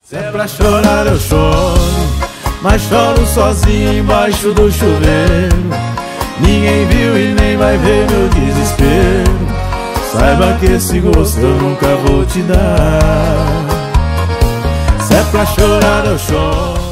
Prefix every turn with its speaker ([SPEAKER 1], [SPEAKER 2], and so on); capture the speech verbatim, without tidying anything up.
[SPEAKER 1] Se é pra chorar eu choro, mas choro sozinho embaixo do chuveiro. Ninguém viu e nem vai ver meu desespero. Saiba que esse gosto eu nunca vou te dar. Se é pra chorar eu choro.